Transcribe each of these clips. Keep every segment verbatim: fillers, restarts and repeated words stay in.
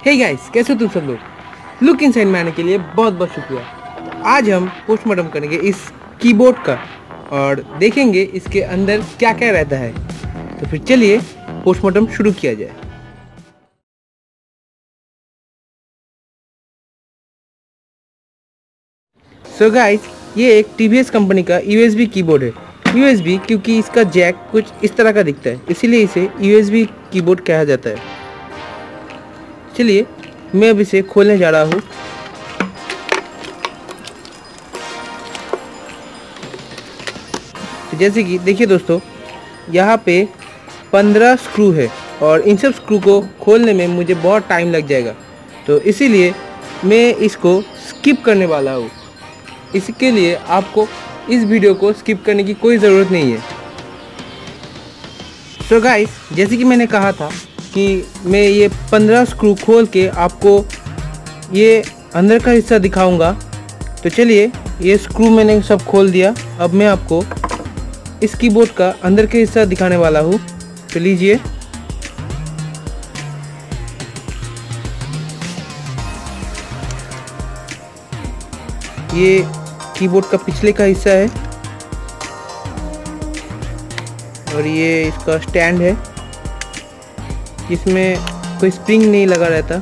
Hey guys, कैसे हो तुम सब लोग। लुक इनसाइड में आने के लिए बहुत बहुत शुक्रिया। आज हम पोस्टमार्टम करेंगे इस कीबोर्ड का और देखेंगे इसके अंदर क्या क्या रहता है। तो फिर चलिए पोस्टमार्टम शुरू किया जाए। सो so गाइस, ये एक टी वी एस कंपनी का यू एस बी कीबोर्ड है। यू एस बी क्योंकि इसका जैक कुछ इस तरह का दिखता है, इसीलिए इसे यू एस बी कीबोर्ड कहा जाता है। चलिए मैं अब इसे खोलने जा रहा हूँ। तो जैसे कि देखिए दोस्तों, यहाँ पे पंद्रह स्क्रू है और इन सब स्क्रू को खोलने में मुझे बहुत टाइम लग जाएगा, तो इसीलिए मैं इसको स्किप करने वाला हूँ। इसके लिए आपको इस वीडियो को स्किप करने की कोई ज़रूरत नहीं है। सो so गाइस, जैसे कि मैंने कहा था कि मैं ये पंद्रह स्क्रू खोल के आपको ये अंदर का हिस्सा दिखाऊंगा। तो चलिए, ये स्क्रू मैंने सब खोल दिया। अब मैं आपको इस कीबोर्ड का अंदर का हिस्सा दिखाने वाला हूँ। तो लीजिए, ये कीबोर्ड का पिछले का हिस्सा है और ये इसका स्टैंड है, इसमें कोई स्प्रिंग नहीं लगा रहता।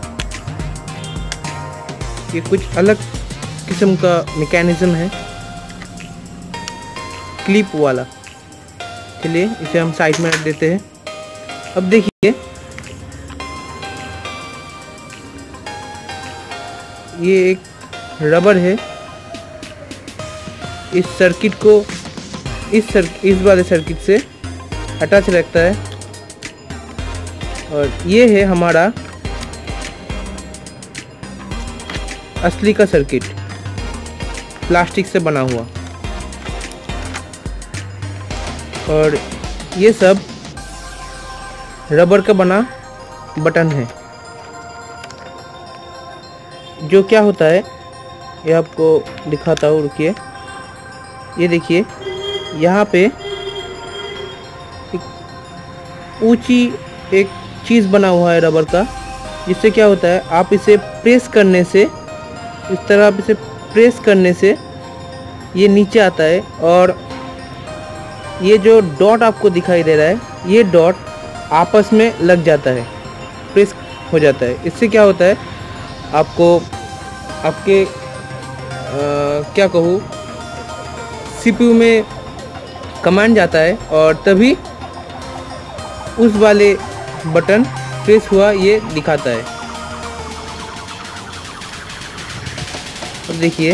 ये कुछ अलग किस्म का मैकेनिज्म है, क्लिप वाला। चलिए इसे हम साइड में रख देते हैं। अब देखिए, ये एक रबर है। इस सर्किट को इस सर इस वाले सर्किट से अटैच रखता है और ये है हमारा असली का सर्किट, प्लास्टिक से बना हुआ। और ये सब रबर का बना बटन है। जो क्या होता है ये आपको दिखाता हूँ, रुकिए। ये देखिए, यहाँ पे एक ऊंची एक चीज़ बना हुआ है रबर का, जिससे क्या होता है, आप इसे प्रेस करने से, इस तरह आप इसे प्रेस करने से ये नीचे आता है और ये जो डॉट आपको दिखाई दे रहा है, ये डॉट आपस में लग जाता है, प्रेस हो जाता है। इससे क्या होता है, आपको आपके आ, क्या कहूँ, सी पी यू में कमांड जाता है और तभी उस वाले बटन प्रेस हुआ ये दिखाता है। अब देखिए,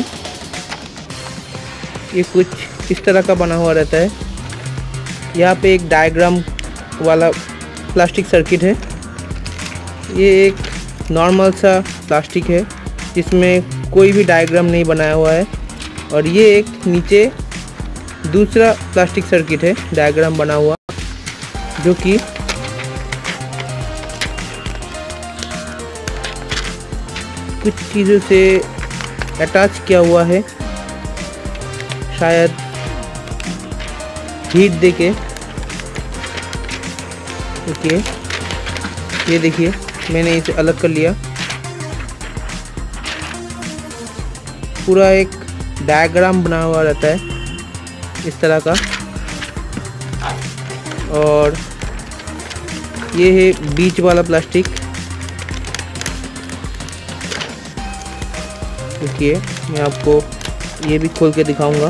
ये कुछ इस तरह का बना हुआ रहता है। यहाँ पे एक डायग्राम वाला प्लास्टिक सर्किट है। ये एक नॉर्मल सा प्लास्टिक है जिसमें कोई भी डायग्राम नहीं बनाया हुआ है। और ये एक नीचे दूसरा प्लास्टिक सर्किट है, डायग्राम बना हुआ, जो कि कुछ चीज़ों से अटैच किया हुआ है, शायद हीट देके। ओके, ये देखिए, मैंने इसे अलग कर लिया। पूरा एक डायग्राम बना हुआ रहता है इस तरह का। और ये है बीच वाला प्लास्टिक। देखिए, मैं आपको ये भी खोल के दिखाऊंगा।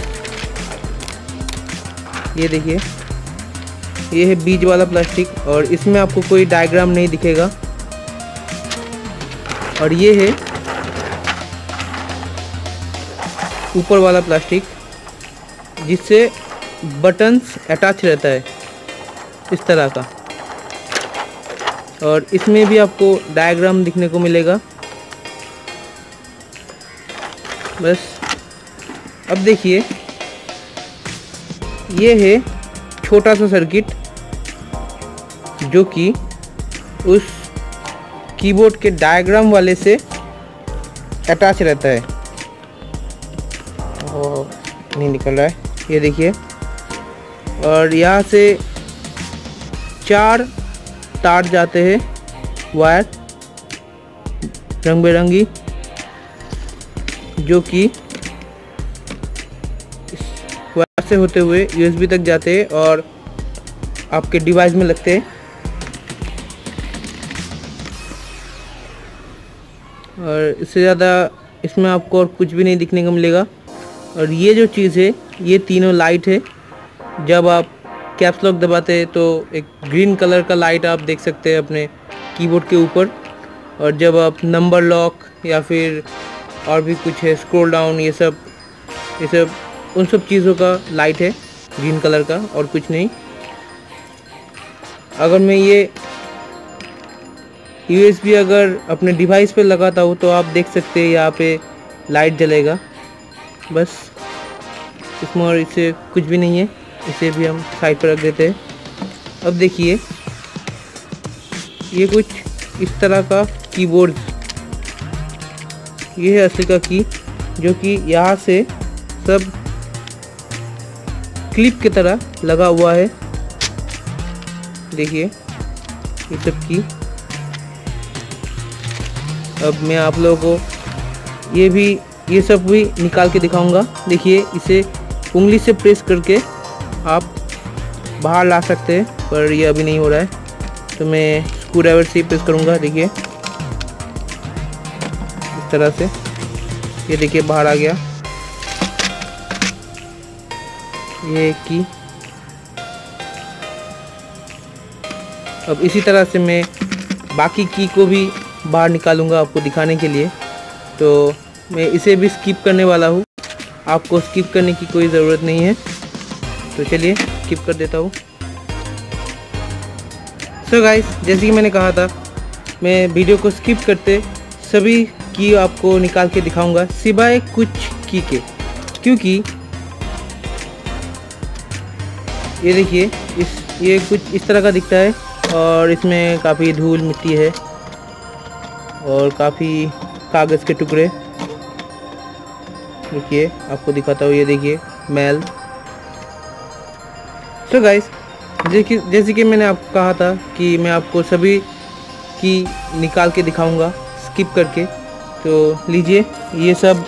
ये देखिए, ये है बीच वाला प्लास्टिक और इसमें आपको कोई डायग्राम नहीं दिखेगा। और ये है ऊपर वाला प्लास्टिक, जिससे बटन्स अटैच रहता है इस तरह का। और इसमें भी आपको डायग्राम दिखने को मिलेगा। बस अब देखिए, ये है छोटा सा सर्किट जो कि उस कीबोर्ड के डायग्राम वाले से अटैच रहता है। और नहीं निकल रहा है, ये देखिए। और यहाँ से चार तार जाते हैं वायर, रंग बिरंगी, जो कि वायर से होते हुए यूएसबी तक जाते हैं और आपके डिवाइस में लगते हैं। और इससे ज़्यादा इसमें आपको और कुछ भी नहीं दिखने को मिलेगा। और ये जो चीज़ है, ये तीनों लाइट है। जब आप कैप्स लॉक दबाते हैं तो एक ग्रीन कलर का लाइट आप देख सकते हैं अपने कीबोर्ड के ऊपर। और जब आप नंबर लॉक या फिर और भी कुछ है, स्क्रॉल डाउन, ये सब ये सब उन सब चीज़ों का लाइट है ग्रीन कलर का, और कुछ नहीं। अगर मैं ये यूएसबी अगर अपने डिवाइस पे लगाता हूँ तो आप देख सकते हैं यहाँ पे लाइट जलेगा। बस इसमें और इससे कुछ भी नहीं है। इसे भी हम साइड पर रख देते हैं। अब देखिए, ये कुछ इस तरह का कीबोर्ड, ये है असली का की, जो कि यहाँ से सब क्लिप की तरह लगा हुआ है। देखिए ये सब की। अब मैं आप लोगों को ये भी ये सब भी निकाल के दिखाऊंगा। देखिए, इसे उंगली से प्रेस करके आप बाहर ला सकते हैं, पर ये अभी नहीं हो रहा है तो मैं स्क्रू ड्राइवर से प्रेस करूंगा। देखिए इस तरह से, ये देखिए बाहर आ गया ये की। अब इसी तरह से मैं बाकी की को भी बाहर निकालूंगा आपको दिखाने के लिए। तो मैं इसे भी स्किप करने वाला हूँ, आपको स्किप करने की कोई ज़रूरत नहीं है। तो चलिए स्किप कर देता हूँ। सो गाइस, जैसे कि मैंने कहा था, मैं वीडियो को स्किप करते सभी की आपको निकाल के दिखाऊंगा, सिवाय कुछ की के, क्योंकि ये देखिए इस ये कुछ इस तरह का दिखता है और इसमें काफ़ी धूल मिट्टी है और काफ़ी कागज़ के टुकड़े। देखिए आपको दिखाता हूँ, ये देखिए मैल। सो गाइस, जैसे जैसे कि मैंने आपको कहा था कि मैं आपको सभी की निकाल के दिखाऊंगा स्किप करके। तो लीजिए, ये सब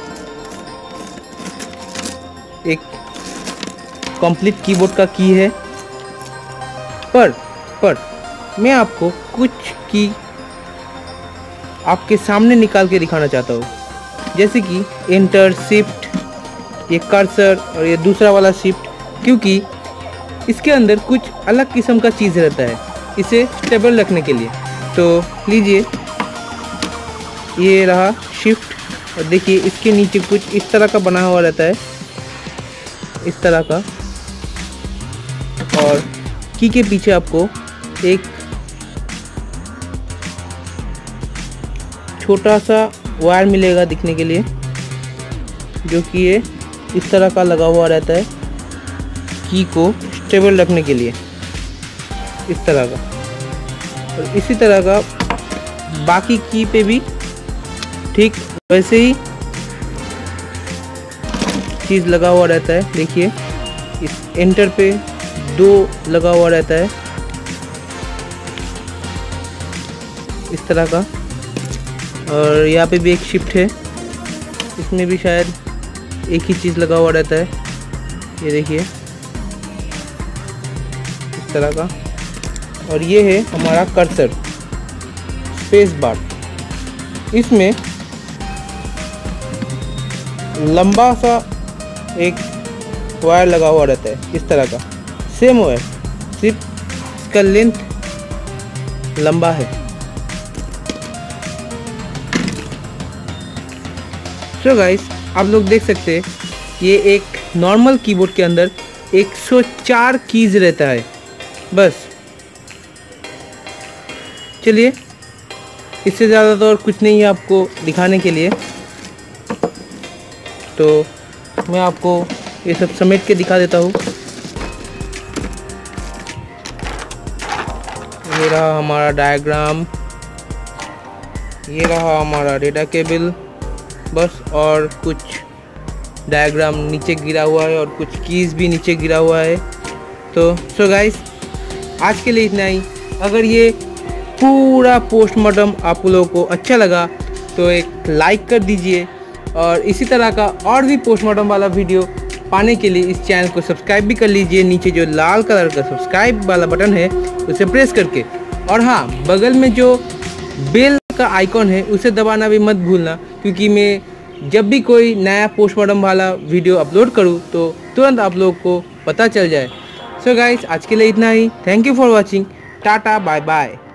एक कंप्लीट कीबोर्ड का की है, पर पर मैं आपको कुछ की आपके सामने निकाल के दिखाना चाहता हूँ। जैसे कि एंटर, शिफ्ट, ये कर्सर और ये दूसरा वाला शिफ्ट, क्योंकि इसके अंदर कुछ अलग किस्म का चीज़ रहता है इसे स्टेबल रखने के लिए। तो लीजिए, ये रहा शिफ्ट, और देखिए इसके नीचे कुछ इस तरह का बना हुआ रहता है, इस तरह का। और की के पीछे आपको एक छोटा सा वायर मिलेगा दिखने के लिए, जो कि ये इस तरह का लगा हुआ रहता है की को स्टेबल रखने के लिए, इस तरह का। और इसी तरह का बाकी की पे भी ठीक वैसे ही चीज़ लगा हुआ रहता है। देखिए इस एंटर पे दो लगा हुआ रहता है इस तरह का। और यहाँ पे भी एक शिफ्ट है, इसमें भी शायद एक ही चीज़ लगा हुआ रहता है, ये देखिए इस तरह का। और ये है हमारा कर्सर, स्पेस बार। इसमें लंबा सा एक वायर लगा हुआ रहता है इस तरह का, सेम वायर, सिर्फ इसका लेंथ लंबा है। तो गाइस, आप लोग देख सकते हैं ये एक नॉर्मल कीबोर्ड के अंदर एक सौ चार कीज रहता है बस। चलिए, इससे ज़्यादा तो और कुछ नहीं है आपको दिखाने के लिए। तो मैं आपको ये सब समेट के दिखा देता हूँ। ये रहा हमारा डायग्राम, ये रहा हमारा डेटा केबल बस, और कुछ डायग्राम नीचे गिरा हुआ है और कुछ कीज़ भी नीचे गिरा हुआ है। तो सो गाइस, आज के लिए इतना ही। अगर ये पूरा पोस्टमार्टम आप लोगों को अच्छा लगा तो एक लाइक कर दीजिए और इसी तरह का और भी पोस्टमार्टम वाला वीडियो पाने के लिए इस चैनल को सब्सक्राइब भी कर लीजिए। नीचे जो लाल कलर का सब्सक्राइब वाला बटन है उसे प्रेस करके, और हाँ, बगल में जो बेल का आइकॉन है उसे दबाना भी मत भूलना, क्योंकि मैं जब भी कोई नया पोस्टमार्टम वाला वीडियो अपलोड करूँ तो तुरंत आप लोग को पता चल जाए। सो गाइस, आज के लिए इतना ही। Thank you for watching. Tata bye bye.